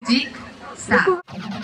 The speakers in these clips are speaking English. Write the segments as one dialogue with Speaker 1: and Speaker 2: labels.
Speaker 1: Music, stop.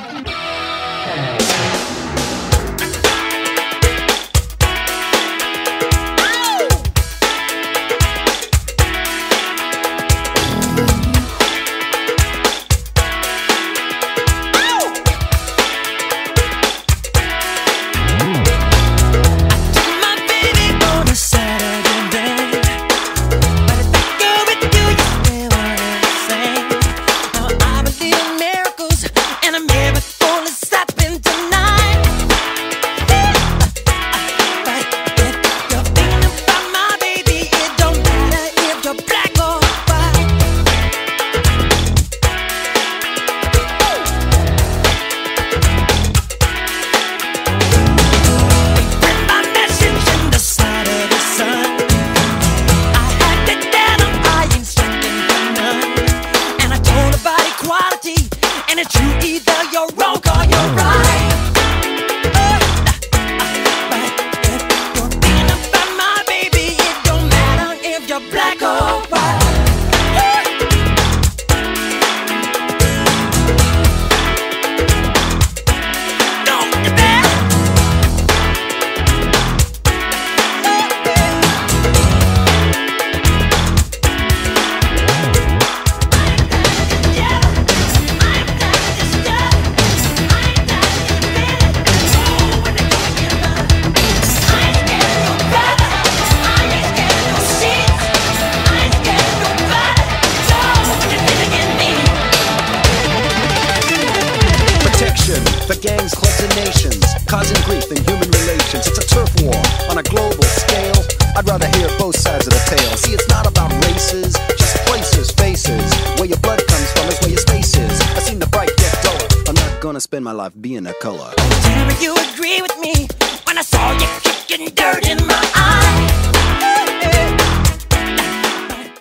Speaker 2: For gangs, clubs, and nations, causing grief in human relations. It's a turf war on a global scale. I'd rather hear both sides of the tale. See, it's not about races, just places, faces. Where your blood comes from is where your space is. I've seen the bright get duller. I'm not gonna spend my life being a color.
Speaker 3: Tell me you agree with me.